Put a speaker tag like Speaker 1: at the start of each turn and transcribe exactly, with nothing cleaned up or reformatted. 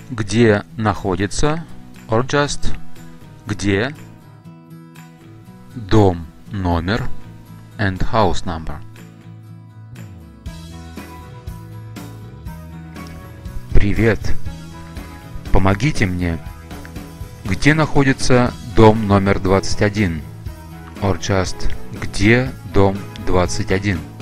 Speaker 1: где находится, or just где, дом, номер, and house number. Привет! Помогите мне. Где находится дом номер двадцать один? Or just где дом двадцать один?